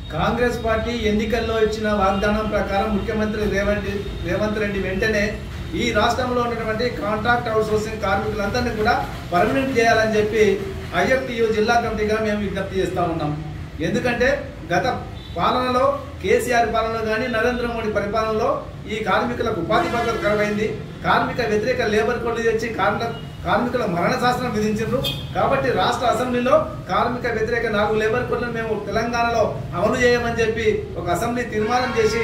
Congress party ఎన్నికల్లో ఇచ్చిన వాగ్దానం ప్రకారం ముఖ్యమంత్రి రేవంత్ రెడ్డి వెంటనే ఈ రాష్ట్రంలో ఉన్నటువంటి కాంట్రాక్ట్ అవుట్సోర్సింగ్ కార్మికులందరినీ కూడా పర్మనెంట్ చేయాలని చెప్పి ఐఎఫ్టియు జిల్లా కమిటీగా మేము విజ్ఞప్తి చేస్తూ ఉన్నాం. ఎందుకంటే గత పాలనలో కేసీఆర్ పాలనలో కానీ నరేంద్ర మోడీ పరిపాలనలో ఈ కార్మికులకు ఉపాధి భద్రత కరువైంది. కార్మిక వ్యతిరేక లేబర్ కోడ్లు తెచ్చి కార్మికుల మరణ శాసనం విధించారు. కాబట్టి రాష్ట్ర అసెంబ్లీలో కార్మిక వ్యతిరేక 4 లేబర్ కోడ్లను మేము తెలంగాణలో అమలు చేయమని చెప్పి ఒక అసెంబ్లీ తీర్మానం చేసి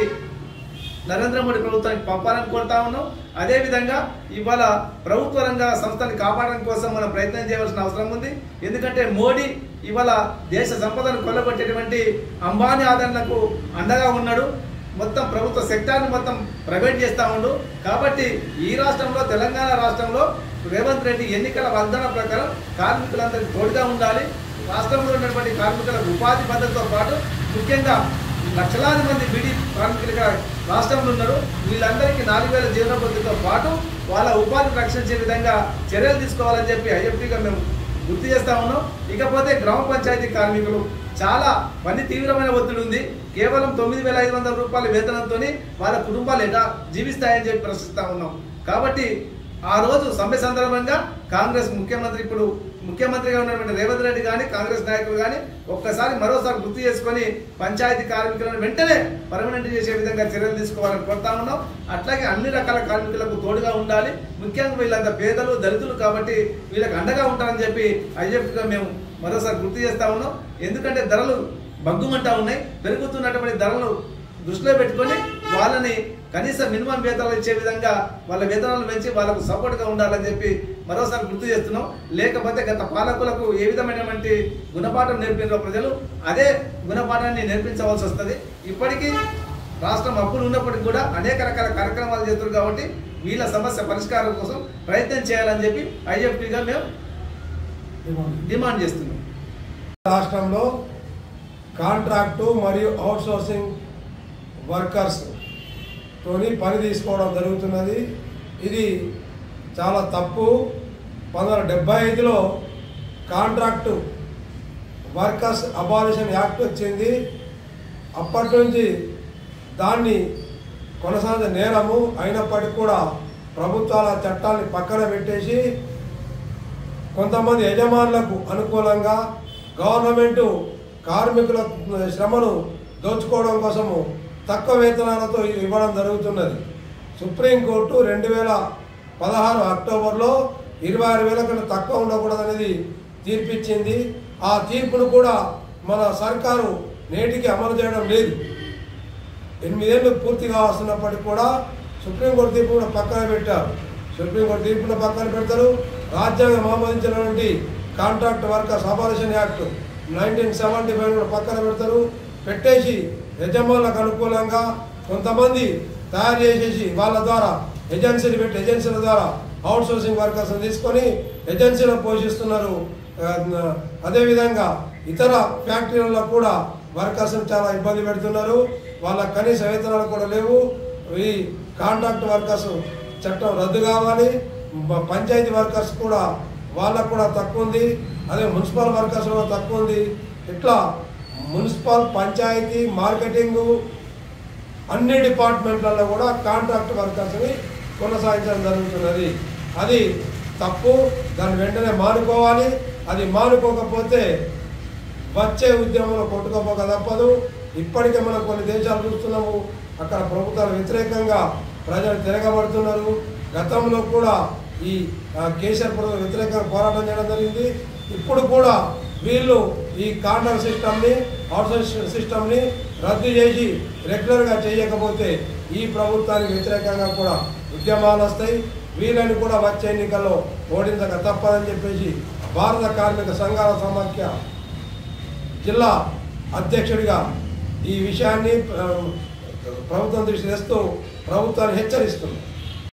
నరేంద్ర మోడీ ప్రభుత్వానికి పంపాలని కోరుతా ఉన్నాం. అదేవిధంగా ఇవాళ ప్రభుత్వ రంగ సంస్థని కాపాడడం కోసం మనం ప్రయత్నం చేయవలసిన అవసరం ఉంది. ఎందుకంటే మోడీ ఇవాళ దేశ సంపదను కొల్లగొట్టేటువంటి అంబానీ ఆదరణకు అండగా ఉన్నాడు. మొత్తం ప్రభుత్వ సెక్టార్ని మొత్తం ప్రైవేట్ చేస్తూ ఉండు. కాబట్టి ఈ రాష్ట్రంలో తెలంగాణ రాష్ట్రంలో రేవంత్ రెడ్డి ఎన్నికల వాగ్దానం ప్రకారం కార్మికులందరికీ తోడుగా ఉండాలి. రాష్ట్రంలో ఉన్నటువంటి కార్మికులకు ఉపాధి భద్రతతో పాటు ముఖ్యంగా లక్షలాది మంది బీడీ కార్మికులుగా రాష్ట్రంలో ఉన్నారు. వీళ్ళందరికీ 4000 జీవనోపాధితో పాటు వాళ్ళ ఉపాధిని రక్షించే విధంగా చర్యలు తీసుకోవాలని చెప్పి ఐఎఫ్టీగా మేము గుర్తు చేస్తా ఉన్నాం. ఇకపోతే గ్రామ పంచాయతీ కార్మికులు చాలా పని తీవ్రమైన ఒత్తిడి ఉంది. కేవలం 9500 రూపాయల వేతనంతో వాళ్ళ కుటుంబాలు ఎలా జీవిస్తాయని చెప్పి ప్రశ్నిస్తా ఉన్నాం. కాబట్టి ఆ రోజు సమ్మె సందర్భంగా కాంగ్రెస్ ముఖ్యమంత్రిగా ఉన్నటువంటి రేవంత్ రెడ్డి కానీ కాంగ్రెస్ నాయకులు కానీ ఒక్కసారి మరోసారి గుర్తు చేసుకొని పంచాయతీ కార్మికులను వెంటనే పర్మనెంట్ చేసే విధంగా చర్యలు తీసుకోవాలని కోరుతా ఉన్నాం. అట్లాగే అన్ని రకాల కార్మికులకు తోడుగా ఉండాలి. ముఖ్యంగా వీళ్ళంతా పేదలు దళితులు కాబట్టి వీళ్ళకి అండగా ఉంటారని చెప్పి ఐఎఫ్గా మేము మరోసారి గుర్తు చేస్తా ఉన్నాం. ఎందుకంటే ధరలు బగ్గుమంటా ఉన్నాయి. పెరుగుతున్నటువంటి ధరలు దృష్టిలో పెట్టుకొని వాళ్ళని కనీస మినిమం వేతనాలు ఇచ్చే విధంగా వాళ్ళ వేతనాలు పెంచి వాళ్ళకు సపోర్ట్గా ఉండాలని చెప్పి మరోసారి గుర్తు చేస్తున్నాం. లేకపోతే గత పాలకులకు ఏ విధమైనటువంటి గుణపాఠం నేర్పిన ప్రజలు అదే గుణపాఠాన్ని నేర్పించవలసి వస్తుంది. ఇప్పటికీ రాష్ట్రం అప్పులు ఉన్నప్పటికీ కూడా అనేక రకాల కార్యక్రమాలు చేస్తున్నారు. కాబట్టి వీళ్ళ సమస్య పరిష్కారం కోసం ప్రయత్నం చేయాలని చెప్పి ఐఎఫ్టీగా మేము డిమాండ్ చేస్తున్నాం. రాష్ట్రంలో కాంట్రాక్టు మరియు అవుట్సోర్సింగ్ వర్కర్స్ తోని పని తీసుకోవడం జరుగుతున్నది. ఇది చాలా తప్పు. 1975లో కాంట్రాక్టు వర్కర్స్ అబాలిషన్ యాక్ట్ వచ్చింది. అప్పటి నుంచి దాన్ని కొనసాగే నేరము అయినప్పటికీ కూడా ప్రభుత్వాల చట్టాన్ని పక్కన పెట్టేసి కొంతమంది యజమానులకు అనుకూలంగా గవర్నమెంటు కార్మికుల శ్రమను దోచుకోవడం కోసము తక్కువ వేతనాలతో ఇవ్వడం జరుగుతున్నది. సుప్రీంకోర్టు 2016 అక్టోబర్లో 26,000 కన్నా తక్కువ ఉండకూడదనేది తీర్పిచ్చింది. ఆ తీర్పును కూడా మన సర్కారు నేటికి అమలు చేయడం లేదు. 8 ఏళ్ళు పూర్తిగా వస్తున్నప్పటికీ కూడా సుప్రీంకోర్టు తీర్పు కూడా పక్కన పెట్టారు. సుప్రీంకోర్టు తీర్పును పక్కన పెడతారు. రాజ్యాంగం ఆమోదించినటువంటి కాంట్రాక్ట్ వర్కర్స్ అబాలిషన్ యాక్ట్ 1975 కూడా పక్కన పెడతారు. పెట్టేసి యజమానులకు అనుకూలంగా కొంతమంది తయారు చేసేసి వాళ్ళ ద్వారా ఏజెన్సీలు పెట్టి ఏజెన్సీల ద్వారా అవుట్సోర్సింగ్ వర్కర్స్ని తీసుకొని ఏజెన్సీలో పోషిస్తున్నారు. అదేవిధంగా ఇతర ఫ్యాక్టరీలలో కూడా వర్కర్స్ని చాలా ఇబ్బంది పెడుతున్నారు. వాళ్ళ కనీస వేతనాలు కూడా లేవు. ఈ కాంట్రాక్ట్ వర్కర్స్ చట్టం రద్దు కావాలి. పంచాయతీ వర్కర్స్ కూడా వాళ్ళకు కూడా తక్కువ ఉంది. అదే మున్సిపల్ వర్కర్స్ కూడా తక్కువ ఉంది. ఇట్లా మున్సిపల్, పంచాయతీ, మార్కెటింగు అన్ని డిపార్ట్మెంట్లలో కూడా కాంట్రాక్ట్ వర్కర్స్ని కొనసాగించడం జరుగుతున్నది. అది తప్పు. దాన్ని వెంటనే మానుకోవాలి. అది మానుకోకపోతే వచ్చే ఉద్యమంలో కొట్టుకోపోక తప్పదు. ఇప్పటికే మనం కొన్ని దేశాలు చూస్తున్నాము. అక్కడ ప్రభుత్వాల వ్యతిరేకంగా ప్రజలు తిరగబడుతున్నారు. గతంలో కూడా ఈ కేసీఆర్ ప్రభుత్వం వ్యతిరేకంగా పోరాటం చేయడం జరిగింది. ఇప్పుడు కూడా వీళ్ళు ఈ కాంట్రాక్ట్ సిస్టమ్ని, అవుట్సోర్సింగ్ సిస్టమ్ని రద్దు చేసి రెగ్యులర్గా చేయకపోతే ఈ ప్రభుత్వానికి వ్యతిరేకంగా కూడా ఉద్యమాలు వస్తాయి. వీళ్ళని కూడా వచ్చే ఎన్నికల్లో ఓడించక తప్పదని చెప్పేసి భారత కార్మిక సంఘాల సమాఖ్య జిల్లా అధ్యక్షుడిగా ఈ విషయాన్ని ప్రభుత్వం దృష్టి తెస్తూ ప్రభుత్వాన్ని హెచ్చరిస్తుంది.